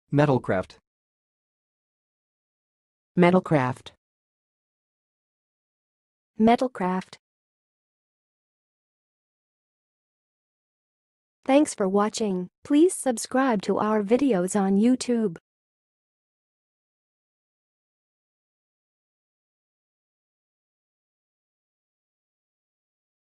metalcraft, metalcraft, metalcraft. Thanks for watching. Please subscribe to our videos on YouTube.